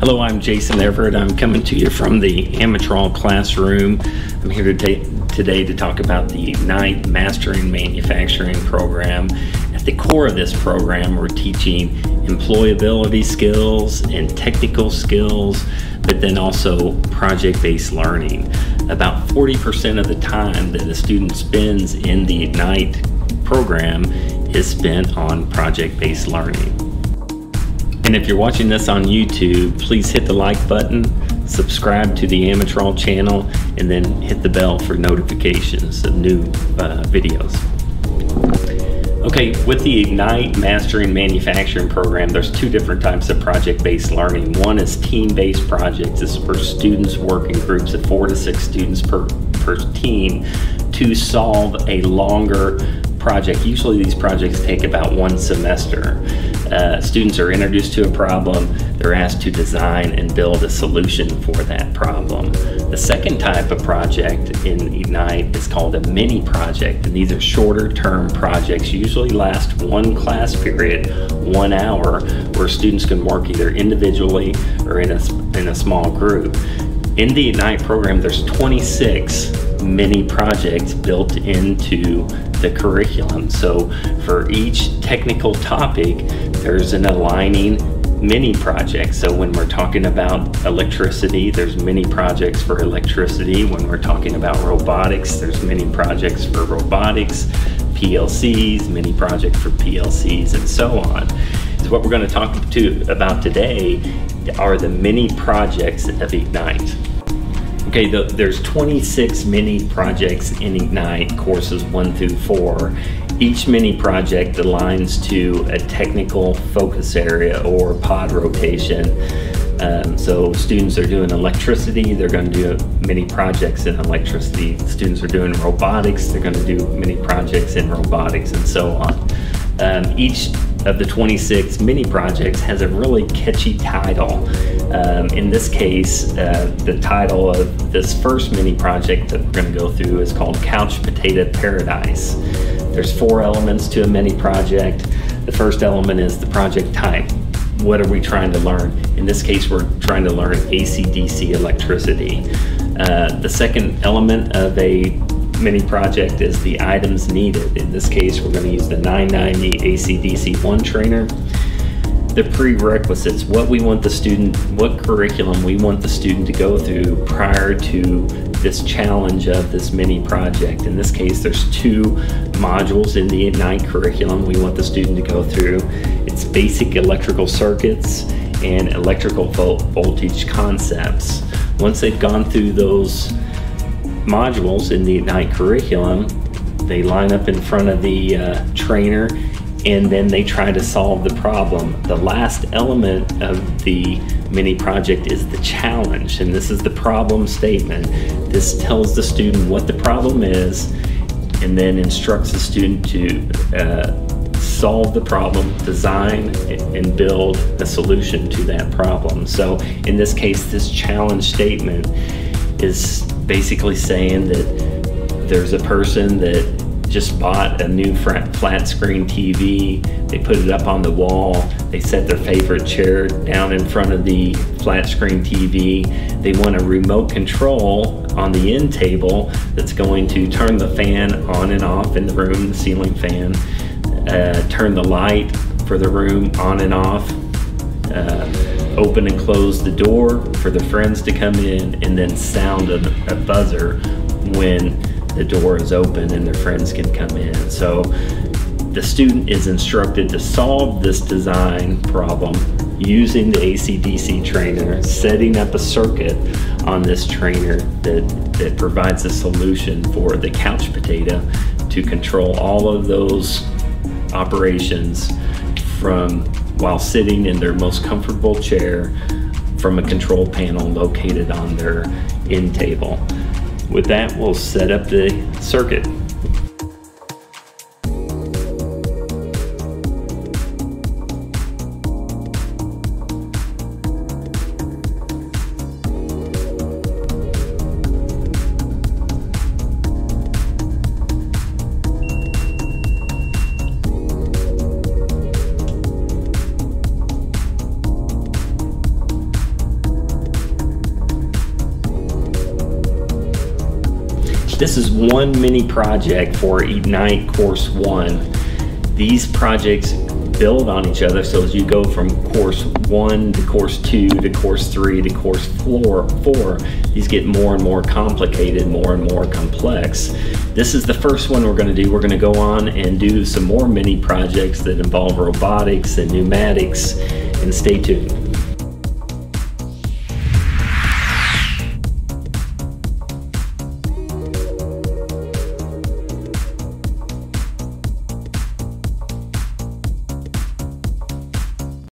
Hello, I'm Jason Everett. I'm coming to you from the Amatrol classroom. I'm here today to talk about the Ignite Mastering Manufacturing program. At the core of this program, we're teaching employability skills and technical skills, but then also project-based learning. About 40% of the time that a student spends in the Ignite program is spent on project-based learning. And if you're watching this on YouTube, please hit the like button, subscribe to the Amatrol channel, and then hit the bell for notifications of new videos. Okay, with the Ignite Mastering Manufacturing program, there's two different types of project-based learning. One is team-based projects. This is for students work in groups of 4 to 6 students per team to solve a longer project. Usually these projects take about 1 semester. Students are introduced to a problem, they're asked to design and build a solution for that problem. The second type of project in Ignite is called a mini project, and these are shorter term projects, usually last 1 class period, 1 hour, where students can work either individually or in a small group. In the Ignite program, there's 26 mini projects built into the curriculum. So for each technical topic, there's an aligning mini project. So when we're talking about electricity, there's mini projects for electricity. When we're talking about robotics, there's mini projects for robotics, PLCs, mini projects for PLCs, and so on. So what we're going to talk about today are the mini projects of Ignite. Okay, there's 26 mini projects in Ignite, courses 1 through 4. Each mini project aligns to a technical focus area or pod rotation. So students are doing electricity, they're going to do mini projects in electricity. Students are doing robotics, they're going to do mini projects in robotics, and so on. Each of the 26 mini projects has a really catchy title. In this case, the title of this first mini project that we're going to go through is called Couch Potato Paradise. There's 4 elements to a mini project. The first element is the project type. What are we trying to learn? In this case, we're trying to learn AC/DC electricity. The second element of a mini project is the items needed. In this case, we're going to use the 990 AC/DC 1 trainer. The prerequisites, what curriculum we want the student to go through prior to this challenge of this mini project. In this case, there's 2 modules in the Ignite curriculum we want the student to go through. It's basic electrical circuits and electrical voltage concepts. Once they've gone through those modules in the Ignite curriculum, they line up in front of the trainer, and then they try to solve the problem. The last element of the mini project is the challenge, and this is the problem statement. This tells the student what the problem is and then instructs the student to solve the problem, design and build a solution to that problem. So in this case, this challenge statement is basically saying that there's a person that just bought a new flat screen TV, they put it up on the wall, they set their favorite chair down in front of the flat screen TV, they want a remote control on the end table that's going to turn the fan on and off in the room, the ceiling fan, turn the light for the room on and off, open and close the door for the friends to come in, and then sound a buzzer when the door is open and their friends can come in. So the student is instructed to solve this design problem using the AC/DC trainer, setting up a circuit on this trainer that provides a solution for the couch potato to control all of those operations from while sitting in their most comfortable chair from a control panel located on their end table. With that, we'll set up the circuit. This is one mini project for Ignite Course 1. These projects build on each other, so as you go from Course 1 to Course 2 to Course 3 to Course 4, these get more and more complicated, more and more complex. This is the first one we're going to do. We're going to go on and do some more mini projects that involve robotics and pneumatics, and stay tuned.